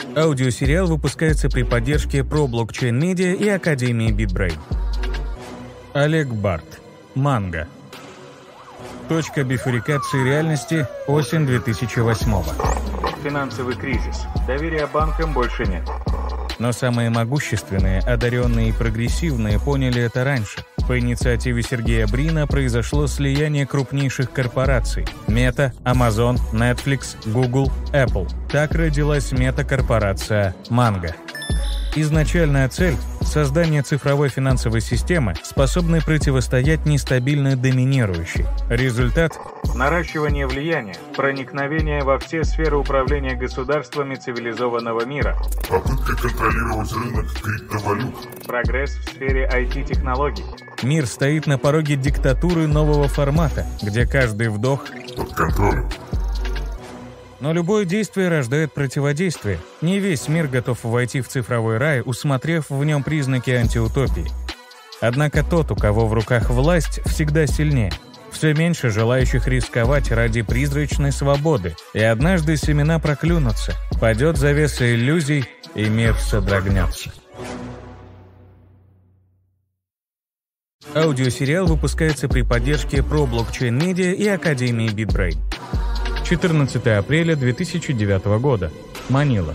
Аудиосериал выпускается при поддержке ProBlockchain Media и Академии BitBrain. Олег Барт. Манга. Точка бифурикации реальности. Осень 2008-го. Финансовый кризис. Доверия банкам больше нет. Но самые могущественные, одаренные и прогрессивные поняли это раньше. По инициативе Сергея Брина произошло слияние крупнейших корпораций – Meta, Amazon, Netflix, Google, Apple. Так родилась метакорпорация Манга. Изначальная цель – создание цифровой финансовой системы, способной противостоять нестабильно доминирующей. Результат – наращивание влияния, проникновение во все сферы управления государствами цивилизованного мира. Попытка контролировать рынок криптовалют. Прогресс в сфере IT-технологий. Мир стоит на пороге диктатуры нового формата, где каждый вдох под контролем. Но любое действие рождает противодействие. Не весь мир готов войти в цифровой рай, усмотрев в нем признаки антиутопии. Однако тот, у кого в руках власть, всегда сильнее. Все меньше желающих рисковать ради призрачной свободы. И однажды семена проклюнутся, падет завеса иллюзий, и мир содрогнется. Аудиосериал выпускается при поддержке ProBlockchain Media и Академии BitBrain. 14 апреля 2009 года. Манила.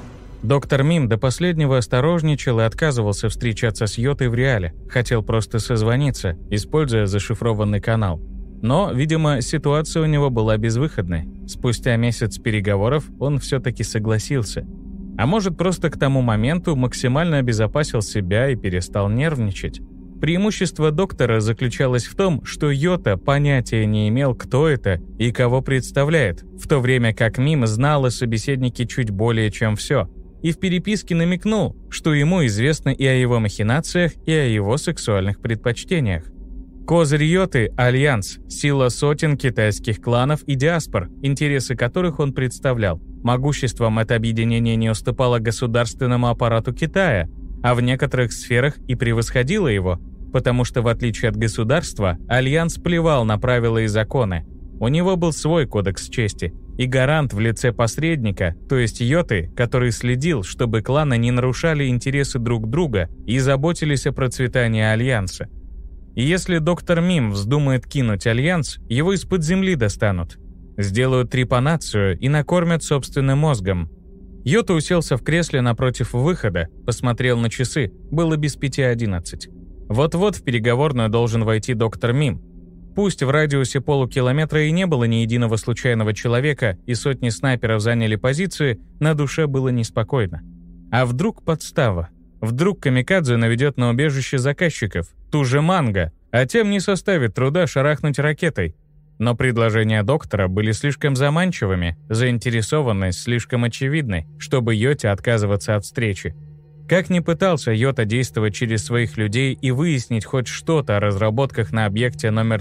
Доктор Мим до последнего осторожничал и отказывался встречаться с Йотой в реале. Хотел просто созвониться, используя зашифрованный канал. Но, видимо, ситуация у него была безвыходной. Спустя месяц переговоров он все-таки согласился. А может, просто к тому моменту максимально обезопасил себя и перестал нервничать. Преимущество доктора заключалось в том, что Йота понятия не имел, кто это и кого представляет, в то время как Мим знал о собеседнике чуть более чем все, и в переписке намекнул, что ему известно и о его махинациях, и о его сексуальных предпочтениях. Козырь Йоты – альянс, сила сотен китайских кланов и диаспор, интересы которых он представлял. Могуществом это объединение не уступало государственному аппарату Китая, а в некоторых сферах и превосходило его, потому что, в отличие от государства, Альянс плевал на правила и законы. У него был свой кодекс чести и гарант в лице посредника, то есть Йоты, который следил, чтобы кланы не нарушали интересы друг друга и заботились о процветании Альянса. И если доктор Мим вздумает кинуть Альянс, его из-под земли достанут. Сделают трепанацию и накормят собственным мозгом. Йота уселся в кресле напротив выхода, посмотрел на часы, было без 5:11. Вот-вот в переговорную должен войти доктор Мим. Пусть в радиусе полукилометра и не было ни единого случайного человека, и сотни снайперов заняли позиции, на душе было неспокойно. А вдруг подстава? Вдруг камикадзе наведет на убежище заказчиков, ту же Манго, а тем не составит труда шарахнуть ракетой. Но предложения доктора были слишком заманчивыми, заинтересованность слишком очевидной, чтобы Йоте отказываться от встречи. Как ни пытался Йота действовать через своих людей и выяснить хоть что-то о разработках на объекте номер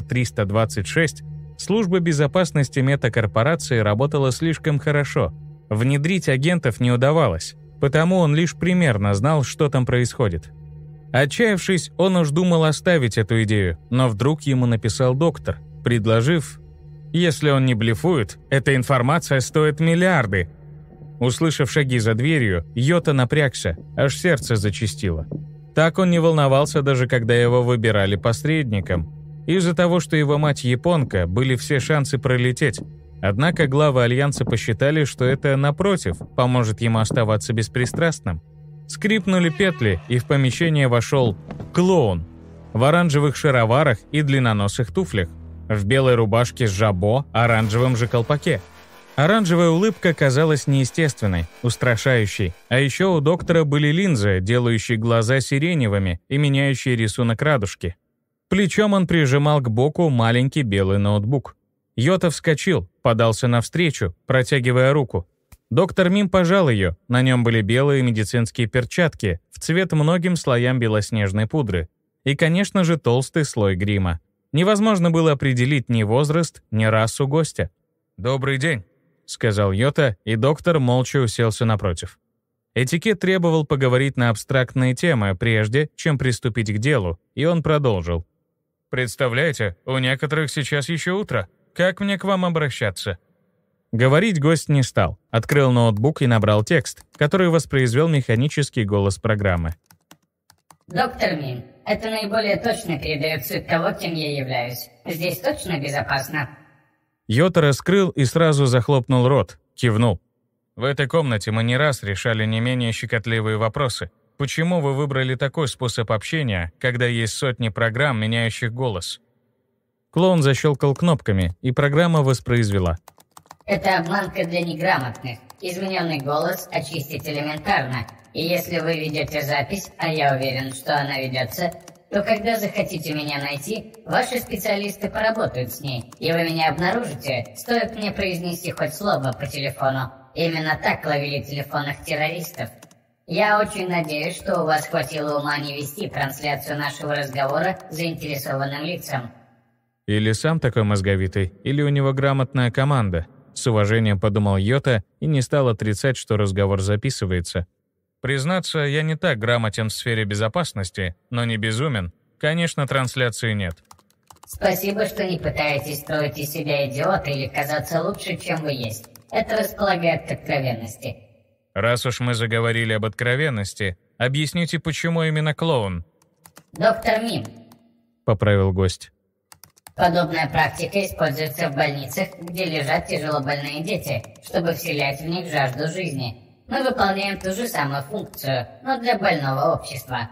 326, служба безопасности метакорпорации работала слишком хорошо. Внедрить агентов не удавалось, потому он лишь примерно знал, что там происходит. Отчаявшись, он уж думал оставить эту идею, но вдруг ему написал доктор, предложив: «Если он не блефует, эта информация стоит миллиарды». Услышав шаги за дверью, Йота напрягся, аж сердце зачастило. Так он не волновался даже когда его выбирали посредником. Из-за того, что его мать японка, были все шансы пролететь. Однако главы Альянса посчитали, что это, напротив, поможет ему оставаться беспристрастным. Скрипнули петли, и в помещение вошел клоун в оранжевых шароварах и длинноносых туфлях, в белой рубашке с жабо, оранжевом же колпаке. Оранжевая улыбка казалась неестественной, устрашающей, а еще у доктора были линзы, делающие глаза сиреневыми и меняющие рисунок радужки. Плечом он прижимал к боку маленький белый ноутбук. Йота вскочил, подался навстречу, протягивая руку. Доктор Мим пожал ее, на нем были белые медицинские перчатки, в цвет многим слоям белоснежной пудры. И, конечно же, толстый слой грима. Невозможно было определить ни возраст, ни расу гостя. «Добрый день», — сказал Йота, и доктор молча уселся напротив. Этикет требовал поговорить на абстрактные темы, прежде чем приступить к делу, и он продолжил. «Представляете, у некоторых сейчас еще утро. Как мне к вам обращаться?» Говорить гость не стал. Открыл ноутбук и набрал текст, который воспроизвел механический голос программы. Доктор Мин, это наиболее точно передает суть того, кем я являюсь. Здесь точно безопасно? Йота раскрыл и сразу захлопнул рот, кивнул. В этой комнате мы не раз решали не менее щекотливые вопросы. Почему вы выбрали такой способ общения, когда есть сотни программ, меняющих голос? Клоун защелкал кнопками, и программа воспроизвела. Это обманка для неграмотных. Измененный голос очистить элементарно. И если вы ведете запись, а я уверен, что она ведется, то когда захотите меня найти, ваши специалисты поработают с ней, и вы меня обнаружите, стоит мне произнести хоть слово по телефону. Именно так ловили телефонных террористов. Я очень надеюсь, что у вас хватило ума не вести трансляцию нашего разговора заинтересованным лицам. Или сам такой мозговитый, или у него грамотная команда. С уважением подумал Йота и не стал отрицать, что разговор записывается. Признаться, я не так грамотен в сфере безопасности, но не безумен. Конечно, трансляции нет. Спасибо, что не пытаетесь строить из себя идиота или казаться лучше, чем вы есть. Это располагает к откровенности. Раз уж мы заговорили об откровенности, объясните, почему именно клоун? Доктор Мим. Поправил гость. Подобная практика используется в больницах, где лежат тяжелобольные дети, чтобы вселять в них жажду жизни. Мы выполняем ту же самую функцию, но для больного общества.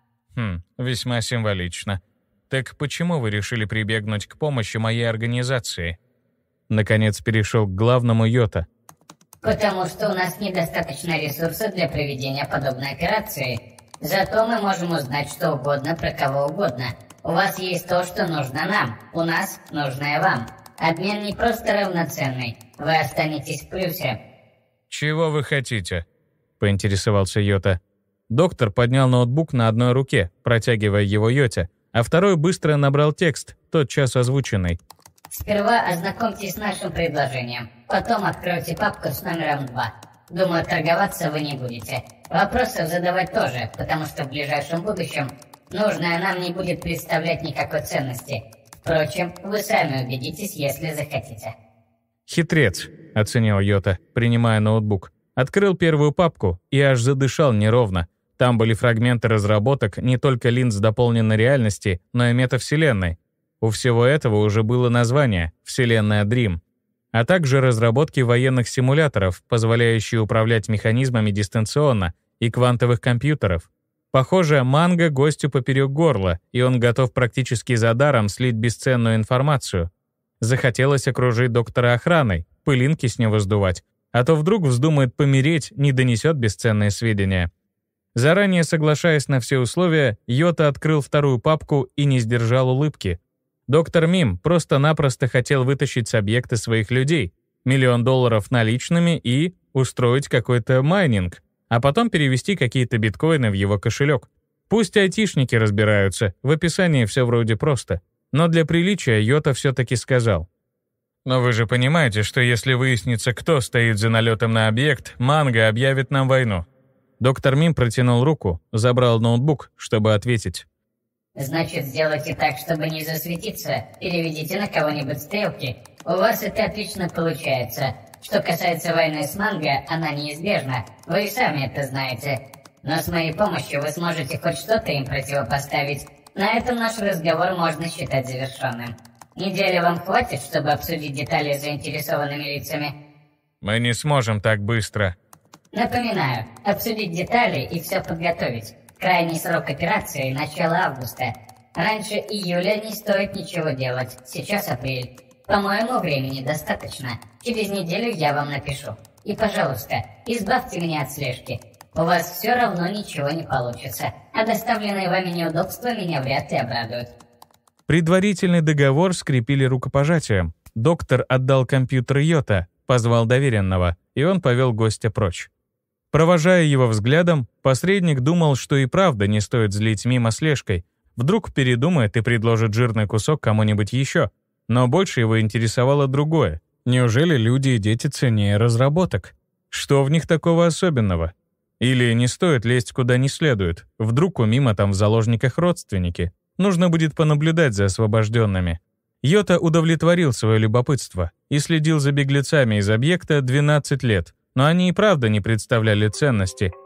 Весьма символично. Так почему вы решили прибегнуть к помощи моей организации? Наконец перешел к главному Йота. Потому что у нас недостаточно ресурсов для проведения подобной операции. Зато мы можем узнать что угодно про кого угодно. У вас есть то, что нужно нам, у нас нужное вам. Обмен не просто равноценный, вы останетесь в плюсе. «Чего вы хотите?» — поинтересовался Йота. Доктор поднял ноутбук на одной руке, протягивая его Йоте, а второй быстро набрал текст, тотчас озвученный. Сперва ознакомьтесь с нашим предложением, потом откройте папку с номером 2. Думаю, торговаться вы не будете. Вопросов задавать тоже, потому что в ближайшем будущем нужное нам не будет представлять никакой ценности. Впрочем, вы сами убедитесь, если захотите. «Хитрец», — оценил Йота, принимая ноутбук. Открыл первую папку и аж задышал неровно. Там были фрагменты разработок не только линз дополненной реальности, но и метавселенной. У всего этого уже было название «Вселенная Dream», а также разработки военных симуляторов, позволяющие управлять механизмами дистанционно, и квантовых компьютеров. Похоже, манго гостю поперек горла, и он готов практически за даром слить бесценную информацию. Захотелось окружить доктора охраной, пылинки с него сдувать, а то вдруг вздумает помереть, не донесет бесценные сведения. Заранее соглашаясь на все условия, Йота открыл вторую папку и не сдержал улыбки. Доктор Мим просто-напросто хотел вытащить с объекта своих людей, $1 миллион наличными и устроить какой-то майнинг, а потом перевести какие-то биткоины в его кошелек. Пусть айтишники разбираются, в описании все вроде просто. Но для приличия Йота все-таки сказал. «Но вы же понимаете, что если выяснится, кто стоит за налетом на объект, манго объявит нам войну». Доктор Мим протянул руку, забрал ноутбук, чтобы ответить. Значит, сделайте так, чтобы не засветиться. Переведите на кого-нибудь стрелки. У вас это отлично получается. Что касается войны с манго, она неизбежна. Вы и сами это знаете. Но с моей помощью вы сможете хоть что-то им противопоставить. На этом наш разговор можно считать завершенным. Недели вам хватит, чтобы обсудить детали с заинтересованными лицами? Мы не сможем так быстро. Напоминаю, обсудить детали и все подготовить. Крайний срок операции – начало августа. Раньше июля не стоит ничего делать. Сейчас апрель. По-моему, времени достаточно. Через неделю я вам напишу. И, пожалуйста, избавьте меня от слежки. У вас все равно ничего не получится, а доставленные вами неудобства меня вряд ли обрадуют. Предварительный договор скрепили рукопожатием. Доктор отдал компьютер Йота, позвал доверенного, и он повел гостя прочь. Провожая его взглядом, посредник думал, что и правда не стоит злить мимо слежкой. Вдруг передумает и предложит жирный кусок кому-нибудь еще. Но больше его интересовало другое. Неужели люди и дети ценнее разработок? Что в них такого особенного? Или не стоит лезть куда не следует? Вдруг у Мима там в заложниках родственники? Нужно будет понаблюдать за освобожденными. Йота удовлетворил свое любопытство и следил за беглецами из объекта 12 лет, но они и правда не представляли ценности,